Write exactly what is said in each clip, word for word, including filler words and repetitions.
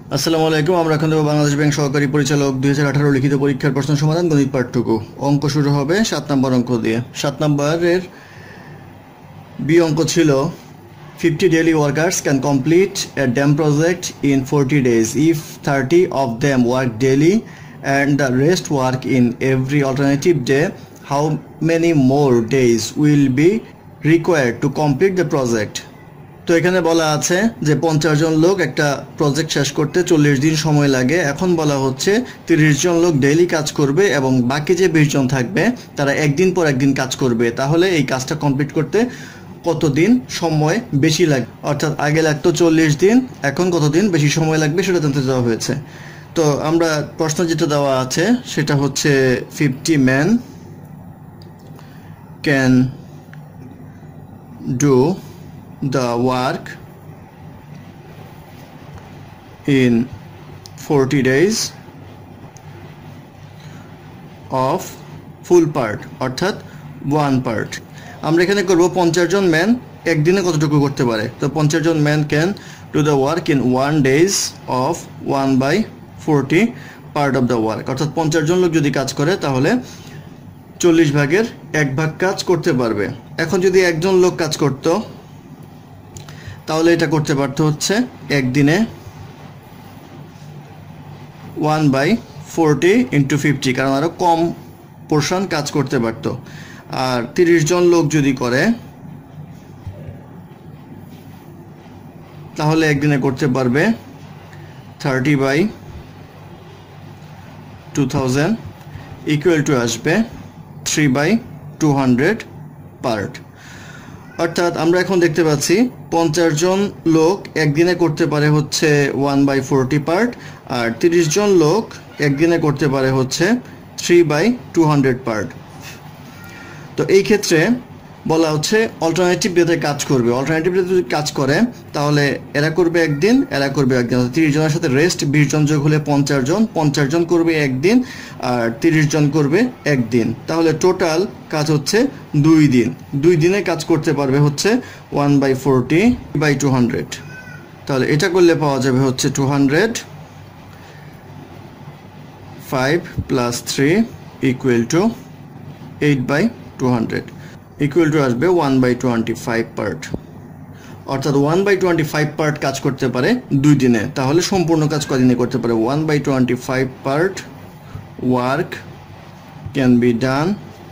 আসসালামু আলাইকুম। আমরা এখন দেব বাংলাদেশ ব্যাংক সহকারী পরিচালক দুই হাজার আঠারো লিখিত পরীক্ষার প্রশ্ন সমাধান গণিত পাঠটুকু। অঙ্ক শুরু হবে সাত নম্বর অঙ্ক দিয়ে। সাত নম্বরের বি অঙ্ক ছিল fifty daily workers can complete a dam project in forty days if thirty of them work daily and the rest work in every alternative day, how many more days will be required to complete the project. তো এখানে বলা আছে যে পঞ্চাশ জন লোক একটা project শেষ করতে চল্লিশ দিন সময় লাগে। এখন বলা হচ্ছে তিরিশ জন লোক ডেইলি কাজ করবে এবং বাকি যে বিশ জন থাকবে তারা একদিন পর একদিন কাজ করবে। তাহলে এই কাজটা কমপ্লিট করতে কতদিন সময় বেশি লাগবে, অর্থাৎ আগে লাগতো চল্লিশ দিন, এখন কতদিন বেশি সময় লাগবে সেটা জানতে দেওয়া হয়েছে। তো আমরা প্রশ্ন যেটা দেওয়া আছে সেটা হচ্ছে fifty man can do the work in forty days of full part অর্থাৎ one part। আমরা এখানে করব পঞ্চাশ জন ম্যান একদিনে কতটুকু করতে পারে। তো পঞ্চাশ জন man can do the work in one days of one by forty part of the work, অর্থাৎ পঞ্চাশ জন লোক যদি কাজ করে তাহলে চল্লিশ ভাগের এক ভাগ কাজ করতে পারবে। এখন যদি একজন লোক কাজ করতো তাহলে এটা করতে পারতো হচ্ছে একদিনে one by forty into fifty, কারণ আরও কম পোর্শন কাজ করতে পারতো। আর তিরিশ জন লোক যদি করে তাহলে একদিনে করতে পারবে thirty by two thousand equal to আসবে three by two hundred part. অর্থাৎ আমরা এখন দেখতে পাচ্ছি পঞ্চাশ জন লোক একদিনে করতে পারে হচ্ছে ওয়ান বাই ফোরটি পার্ট, আর তিরিশ জন লোক একদিনে করতে পারে হচ্ছে three by two hundred part. তো এই ক্ষেত্রে বলা হচ্ছে অল্টারনেটিভ ডেতে কাজ করবে। অল্টারনেটিভ ডেতে যদি কাজ করে তাহলে এরা করবে একদিন, এরা করবে একদিন, তিরিশ জনের সাথে রেস্ট বিশ জন যোগ হলে পঞ্চাশ জন, পঞ্চাশ জন করবে একদিন আর তিরিশ জন করবে একদিন, তাহলে টোটাল কাজ হচ্ছে দুই দিন। দুই দিনে কাজ করতে পারবে হচ্ছে one by forty by two hundred. তাহলে এটা করলে পাওয়া যাবে হচ্ছে two hundred five plus three equal to eight by two hundred equal to আসবে one by twenty five part. অর্থাৎ one by twenty five part কাজ করতে পারে দুই দিনে। তাহলে সম্পূর্ণ কাজ কদিনে করতে পারে? One by twenty five part work can be done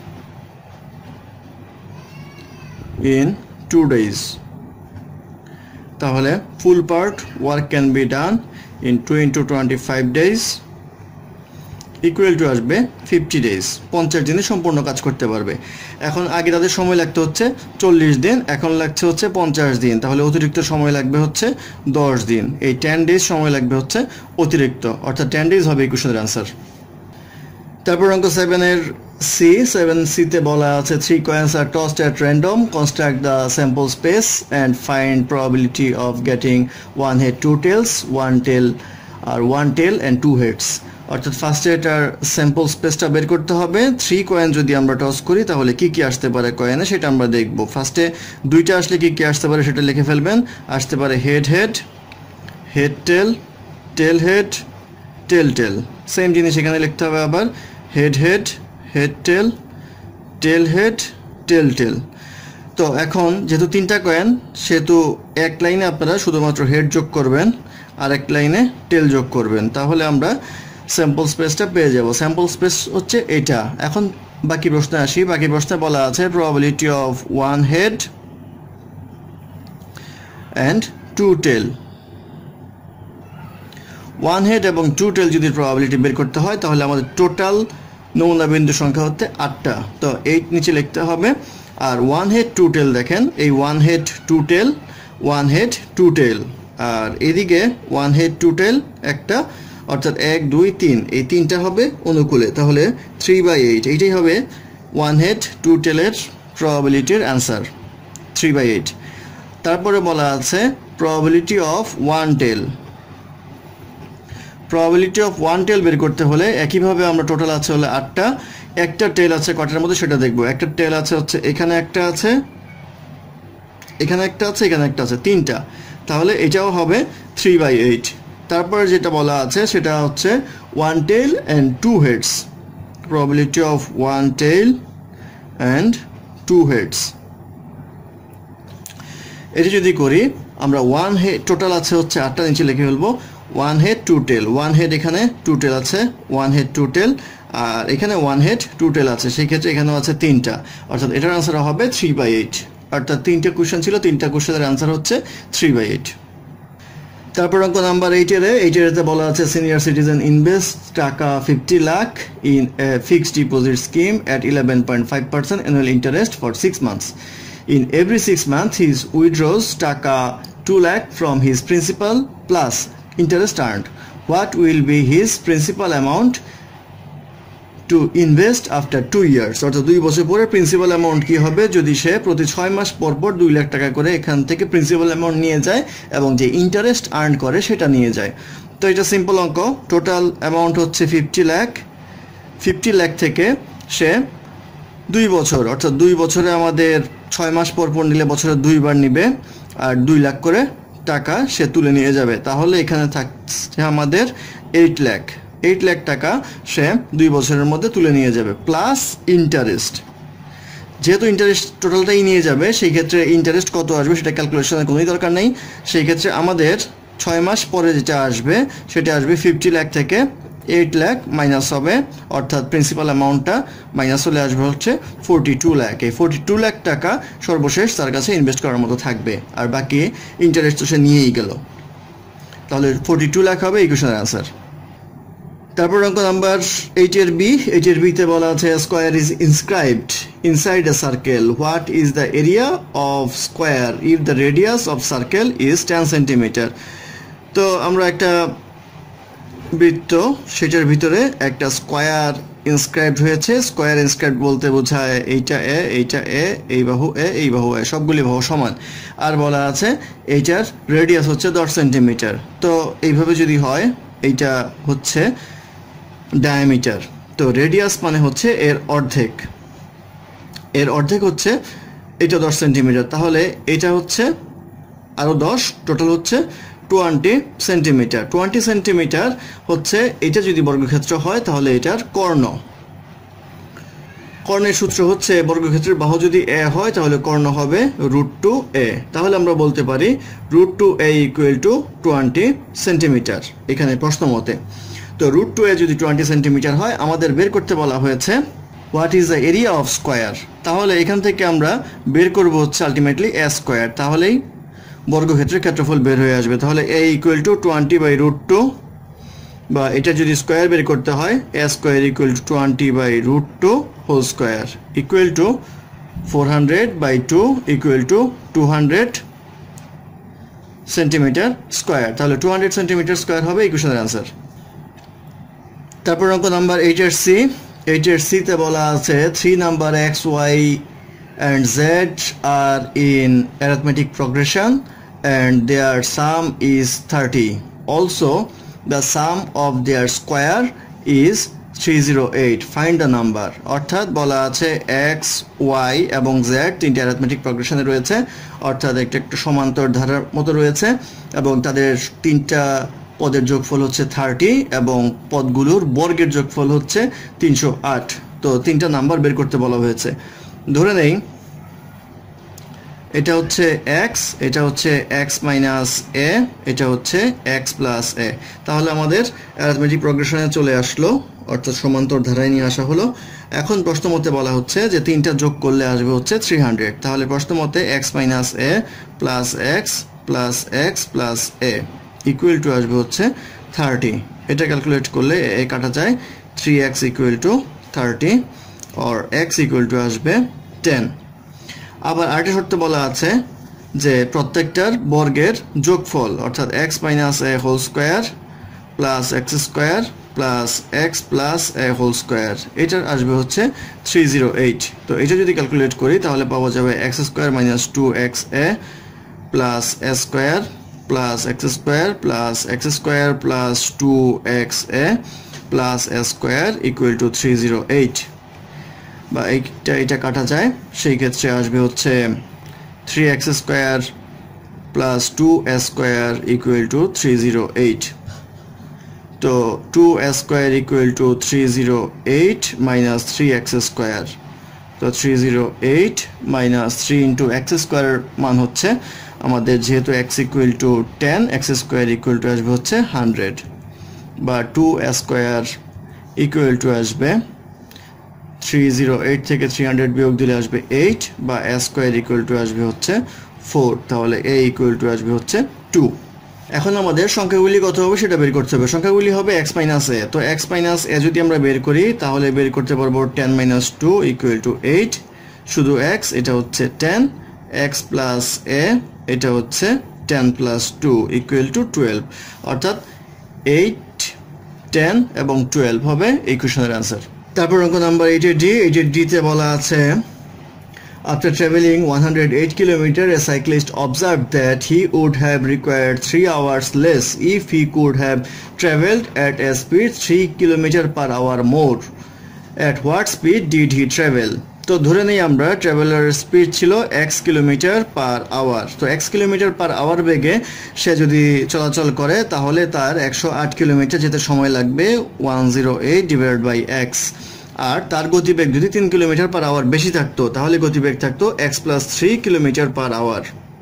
in two days. তাহলে full part work can be done in two into twenty five days equal to আসবে ফিফটি ডেজ। পঞ্চাশ দিনে সম্পূর্ণ কাজ করতে পারবে। এখন আগে তাদের সময় লাগতে হচ্ছে চল্লিশ দিন, এখন লাগছে হচ্ছে পঞ্চাশ দিন, তাহলে অতিরিক্ত সময় লাগবে হচ্ছে দশ দিন। এই টেন ডেজ সময় লাগবে হচ্ছে অতিরিক্ত, অর্থাৎ টেন ডেজ হবে এই কোশ্চেনের অ্যান্সার। তারপর অঙ্ক সেভেনের সি সেভেন সিতে বলা আছে three coins are tossed at random, construct the sample space and find probability of getting one head two tails, one tail or one tail and two heads. অর্থাৎ ফার্স্টে এটার স্যাম্পল স্পেসটা বের করতে হবে। থ্রি কয়েন যদি আমরা টস করি তাহলে কি কি আসতে পারে কয়েনে সেটা আমরা দেখব। ফার্স্টে দুইটা আসলে কি কি আসতে পারে সেটা লিখে ফেলবেন। আসতে পারে head head, head tail, tail head, tail tail. Same জিনিস এখানে লিখতে হবে আবার, head head, head tail, tail head, tail tail. তো এখন যেহেতু তিনটা কয়েন সেহেতু এক লাইনে আপনারা শুধুমাত্র হেড যোগ করবেন আর এক লাইনে টেল যোগ করবেন, তাহলে আমরা স্যাম্পল স্পেসটা পেয়ে যাব। স্যাম্পল স্পেস হচ্ছে এটা। এখন বাকি প্রশ্নে আসি। বাকি প্রশ্নে বলা আছে probability of one head and two tail. One head এবং টু টেল যদি প্রবাবিলিটি বের করতে হয় তাহলে আমাদের টোটাল নমুনা বিন্দু সংখ্যা হচ্ছে আটটা। তো এইট নিচে লিখতে হবে। আর ওয়ান হেড টু টেল দেখেন, এই one head two tail, one head two tail, আর এদিকে ওয়ান হেড টু টেল একটা, অর্থাৎ এক দুই তিন, এই তিনটা হবে অনুকূলে। তাহলে থ্রি বাই এইট, এইটাই হবে ওয়ান হেড টু টেলের প্রবাবিলিটির অ্যান্সার, থ্রি বাই এইট। তারপরে বলা আছে probability of one tail. Probability of one tail বের করতে হলে একইভাবে আমরা টোটাল আছে হলে আটটা, একটা টেল আছে কটার মধ্যে সেটা দেখবো। একটা টেল আছে হচ্ছে এখানে একটা আছে, এখানে একটা আছে, এখানে একটা আছে, তিনটা। তাহলে এটাও হবে থ্রি বাই এইট। তারপরে যেটা বলা আছে সেটা হচ্ছে one tail and two heads, probability of one tail and two heads. এটি যদি করি আমরা ওয়ান হেড টোটাল আছে হচ্ছে আটটা, নিচে লিখে ফেলবো one head two tail, one head এখানে টু টেল আছে, ওয়ান হেড টু টেল, আর এখানে ওয়ান হেড টু টেল আছে, সেই ক্ষেত্রে এখানেও আছে তিনটা, অর্থাৎ এটার আনসার হবে থ্রি বাই এইট। অর্থাৎ তিনটা কোশ্চেন ছিল, তিনটা কোশ্চেনের আনসার হচ্ছে থ্রি বাই এইট। তারপর অঙ্ক নাম্বার এইটের এইটেরতে বলা আছে সিনিয়র সিটিজেন ইনভেস্ট টাকা fifty lakh in a fixed deposit scheme at eleven point five percent annual interest for six months. In every six months, he withdraws taka two lakh from his principal plus interest earned. What will be his principal amount to invest after two years? অর্থাৎ দুই বছর পরে principal amount কি হবে যদি সে প্রতি ছয় মাস পর পর দুই লাখ টাকা করে এখান থেকে প্রিন্সিপাল অ্যামাউন্ট নিয়ে যায় এবং যে ইন্টারেস্ট আর্ন করে সেটা নিয়ে যায়। তো এটা সিম্পল অঙ্ক। টোটাল অ্যামাউন্ট হচ্ছে ফিফটি লাখ, ফিফটি লাখ থেকে সে দুই বছর অর্থাৎ দুই বছরে আমাদের ছয় মাস পর পর নিলে বছরে দুইবার নিবে আর দুই লাখ করে টাকা সে তুলে নিয়ে যাবে। তাহলে এখানে থাকছে আমাদের এইট লাখ, এইট লাখ টাকা সে দুই বছরের মধ্যে তুলে নিয়ে যাবে প্লাস ইন্টারেস্ট। যেহেতু ইন্টারেস্ট টোটালটাই নিয়ে যাবে সেই ক্ষেত্রে ইন্টারেস্ট কত আসবে সেটা ক্যালকুলেশনের কোনোই দরকার নেই। সেই ক্ষেত্রে আমাদের ছয় মাস পরে যেটা আসবে সেটা আসবে ফিফটি লাখ থেকে এইট লাখ মাইনাস হবে, অর্থাৎ প্রিন্সিপাল অ্যামাউন্টটা মাইনাস হলে আসবে হচ্ছে ফোরটি টু লাখ। এই ফোরটি টু লাখ টাকা সর্বশেষ তার কাছে ইনভেস্ট করার মতো থাকবে, আর বাকি ইন্টারেস্ট তো সে নিয়েই গেল। তাহলে ফোরটি টু লাখ হবে এই কোশ্চেনের আনসার। তারপর অঙ্ক নাম্বার এইটের বি, এইটের বিতে বলা আছে square is inscribed inside a circle, what is the area of square if the radius of circle is ten centimetre. তো আমরা একটা বৃত্ত, সেটার ভিতরে একটা স্কোয়ার ইনস্ক্রাইবড হয়েছে। স্কোয়ার ইনস্ক্রাইবড বলতে বোঝায় এইটা এ, এইটা এ, এই বাহু এ, এই বাহু এ, সবগুলি বাহু সমান। আর বলা আছে এইটার রেডিয়াস হচ্ছে দশ সেন্টিমিটার। তো এইভাবে যদি হয় এইটা হচ্ছে ডায়ামিটার, তো রেডিয়াস মানে হচ্ছে এর অর্ধেক, এর অর্ধেক হচ্ছে এটা দশ সেন্টিমিটার, তাহলে এটা হচ্ছে আরও দশ, টোটাল হচ্ছে টোয়েন্টি সেন্টিমিটার। টোয়েন্টি সেন্টিমিটার হচ্ছে এটা যদি বর্গক্ষেত্র হয় তাহলে এটার কর্ণ। কর্ণের সূত্র হচ্ছে বর্গক্ষেত্রের বাহু যদি এ হয় তাহলে কর্ণ হবে রুট টু এ। তাহলে আমরা বলতে পারি root two a equal to twenty centimetre এখানে প্রশ্ন মতে। তো রুট টু এ যদি টোয়েন্টি সেন্টিমিটার হয়, আমাদের বের করতে বলা হয়েছে what is the area of square. তাহলে এখান থেকে আমরা বের করব হচ্ছে আলটিমেটলি এ স্কোয়ার, তাহলেই বর্গক্ষেত্রের ক্ষেত্রফল বের হয়ে আসবে। তাহলে a equal to twenty by root two, বা এটা যদি স্কোয়ার বের করতে হয় a square equal to twenty by root two whole square equal to four hundred by two equal to two hundred centimetre square. তাহলে টু হান্ড্রেড সেন্টিমিটার স্কোয়ার হবে এই কোশ্চেনের আনসার। তারপর অঙ্ক নাম্বার এইটের সি, এইটের সিতে বলা আছে three number x y and z are in arithmetic progression and their sum is thirty. Also, the sum of their square is three hundred eight. Find the number. অর্থাৎ বলা আছে x, y এবং z তিনটি arithmetic progression রয়েছে, অর্থাৎ একটা একটু সমান্তর ধারার মতো রয়েছে এবং তাদের তিনটা পদের যোগফল হচ্ছে থার্টি এবং পদগুলোর বর্গের যোগফল হচ্ছে তিনশো আট। তো তিনটা নাম্বার বের করতে বলা হয়েছে। ধরে নেই এটা হচ্ছে x, এটা হচ্ছে x মাইনাস a, এটা হচ্ছে x প্লাস a। তাহলে আমাদের অ্যারিথমেটিক প্রোগ্রেশনে চলে আসলো, অর্থাৎ সমান্তর ধারায় নিয়ে আসা হলো। এখন প্রশ্ন মতে বলা হচ্ছে যে তিনটা যোগ করলে আসবে হচ্ছে থ্রি হান্ড্রেড। তাহলে প্রশ্ন মতে x minus a plus x plus x plus a equal to আসবে হচ্ছে থার্টি। এটা ক্যালকুলেট করলে a কাটা যায়, three x equal to thirty or x equal to আসবে টেন। আবার আরেকটা শর্ত বলা আছে যে প্রত্যেকটার বর্গের যোগফল, অর্থাৎ x minus a whole square plus x square plus x plus a whole square, এটার আসবে হচ্ছে থ্রি জিরো এইট। তো এটা যদি ক্যালকুলেট করি তাহলে পাওয়া যাবে x square minus two x a plus a square plus x square plus x square plus two x a plus a square equal to three zero eight. বা এইটা এটা কাটা যায়, সেই ক্ষেত্রে আসবে হচ্ছে three x square plus two a square equal to three zero eight. তো two a square equal to three zero eight minus three x square. তো three zero eight minus three into x স্কোয়ারের মান হচ্ছে আমাদের যেহেতু x equal to ten, x square equal to আসবে হচ্ছে hundred, বা two a square equal to আসবে থ্রি জিরো এইট থেকে থ্রি হান্ড্রেড বিয়োগ দিলে আসবে এইট, বা এ স্কোয়ার ইকুয়াল টু আসবে হচ্ছে ফোর, তাহলে এ ইকুয়াল টু আসবে হচ্ছে টু। এখন আমাদের সংখ্যাগুলি কত হবে সেটা বের করতে হবে। সংখ্যাগুলি হবে এক্স মাইনাস এ। তো এক্স মাইনাস এ যদি আমরা বের করি তাহলে বের করতে পারবো ten minus two equal to eight, শুধু এক্স এটা হচ্ছে টেন, এক্স প্লাস এ এটা হচ্ছে ten plus two equal to twelve, অর্থাৎ এইট, টেন এবং টুয়েলভ হবে এই কোশ্চেনের অ্যান্সার। তারপর অঙ্ক নাম্বার এইটের ডি। এইটের ডিতে বলা আছে after traveling one hundred eight kilometers, a cyclist observed that he would have required three hours less if he could have traveled at a speed three kilometers per hour more. At what speed did he travel? তো ধরে নেই আমরা traveller speed ছিল x kilometre per hour. তো x kilometre per hour বেগে সে যদি চলাচল করে তাহলে তার একশো আট কিলোমিটার যেতে সময় লাগবে one zero eight divide by x. আর তার গতিবেগ যদি তিন কিলোমিটার পার আওয়ার বেশি থাকতো তাহলে গতিবেগ থাকতো x plus three kilometre per hour,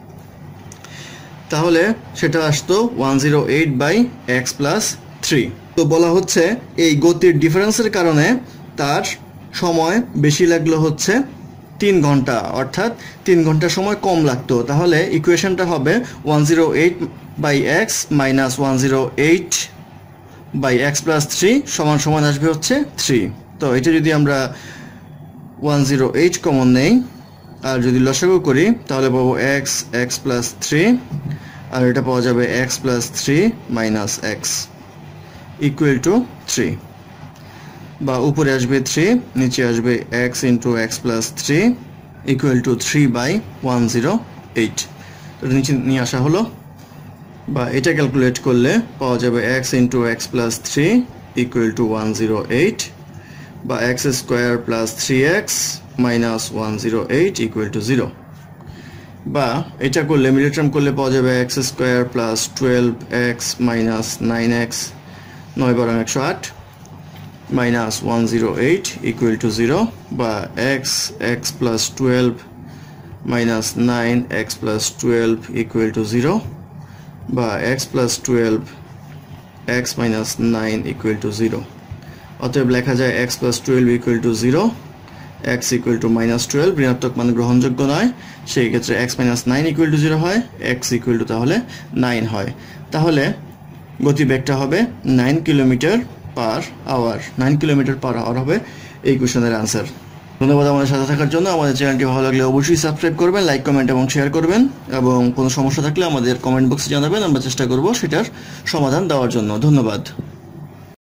তাহলে সেটা আসতো one zero eight by x plus three. তো বলা হচ্ছে এই গতির ডিফারেন্সের কারণে তার সময় বেশি লাগলো হচ্ছে তিন ঘন্টা, অর্থাৎ তিন ঘন্টা সময় কম লাগতো। তাহলে ইকুয়েশনটা হবে one zero eight by x minus one zero eight by x plus three সমান সমান আসবে হচ্ছে থ্রি। তো এটা যদি আমরা ওয়ান জিরো এইট কমন নেই আর যদি লসাগু করি তাহলে পাবো এক্স এক্স প্লাস থ্রি, আর এটা পাওয়া যাবে x plus three minus x equal to three, বা উপরে আসবে থ্রি, নিচে আসবে x into x plus three equal to three by one zero eight. তো নিচে নিয়ে আসা হলো, বা এটা ক্যালকুলেট করলে পাওয়া যাবে x into x plus three equal to one zero eight, বা x square plus three x minus one zero eight equal to zero, বা এটা করলে মিডল টার্ম করলে পাওয়া যাবে x square plus twelve x minus nine x, নয় বারো একশো আট মাইনাস one zero eight equal to zero, বা x x plus twelve minus nine x plus twelve equal to zero, বা x plus twelve x minus nine equal to zero. অতএব লেখা যায় x plus twelve equal to zero, x equal to minus twelve ঋণাত্মক মান গ্রহণযোগ্য নয়, সেই ক্ষেত্রে x minus nine equal to zero হয়, এক্স ইকুয়াল টু তাহলে নাইন হয়। তাহলে গতিবেগটা হবে nine kilometre per hour, nine kilometre per hour হবে এই কোশ্চেনের আনসার। ধন্যবাদ আমাদের সাথে থাকার জন্য। আমাদের চ্যানেলটি ভালো লাগলে অবশ্যই সাবস্ক্রাইব করবেন, লাইক কমেন্ট এবং শেয়ার করবেন, এবং কোনো সমস্যা থাকলে আমাদের কমেন্ট বক্সে জানাবেন, আমরা চেষ্টা করব সেটার সমাধান দেওয়ার জন্য। ধন্যবাদ।